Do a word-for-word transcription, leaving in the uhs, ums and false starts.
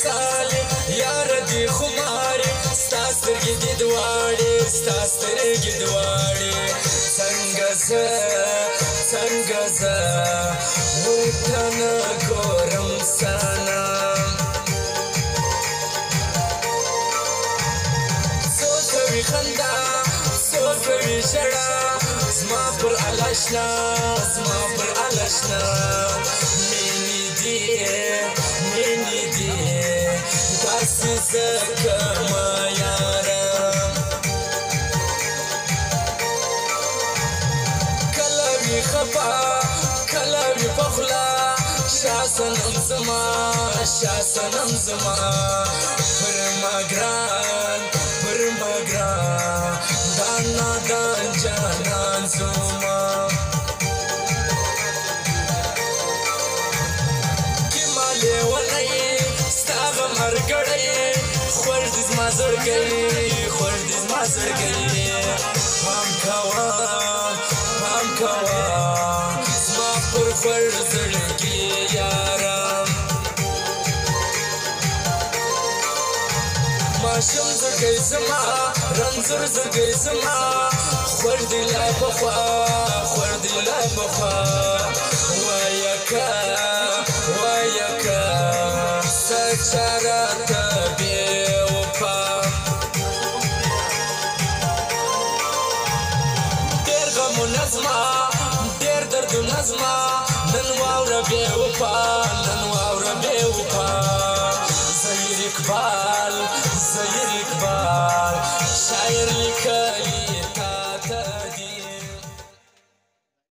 مثالې یار دې خمارې ستا سترګې دې دواړې ستا سترګې دواړې څنګه زه څنګه زه ورته نه ګورم صنم څوک کوي خندا څوک کوي ژړا زما پر الاشنا زما پر الاشنا مینې دې مینې دې داسې زه کړمه یاره کله وي خفا کله وي په خوله شا صنم زما شا صنم زما پر ما ګران پر ما ګران دا نادان جانان زما کې ما لیونی ستا غم هرګړی خوږ دې زما زړګی خوږ دې زما زړګی پام کوه پام کوه زما پر خوږ زړګي یاره ماشوم زړګی زما رنځور زړګی زما خوږ دې لا پخوا خوږ دې لا پخوا وایه که وایه که څه چاره ته بېوفا ډېر غمونه زما ډېر دردونه زما نن واوره بېوفا نن واوره بېوفا